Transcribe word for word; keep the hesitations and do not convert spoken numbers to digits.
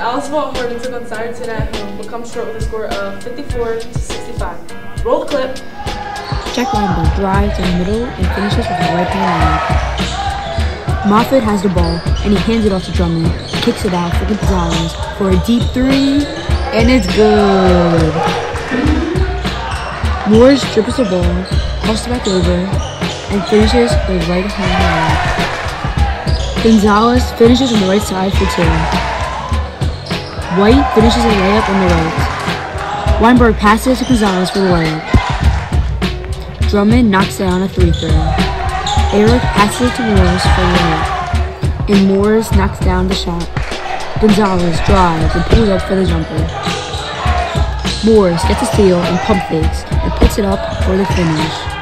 Alice Baltimore took on Souderton at home, but comes short with a score of fifty-four to sixty-five. Roll the clip. Jack Weinberg drives in the middle and finishes with a right-hand layup. Moffitt has the ball, and he hands it off to Drummond. He kicks it out for Gonzalez for a deep three, and it's good. Morris dribbles the ball, crosses back over, and finishes with a right-hand layup. Gonzalez finishes on the right side for two. White finishes a layup on the right. Weinberg passes to Gonzalez for the layup. Drummond knocks down a three throw. Eric passes to Morris for the layup, and Morris knocks down the shot. Gonzalez drives and pulls up for the jumper. Morris gets a steal and pump fakes and puts it up for the finish.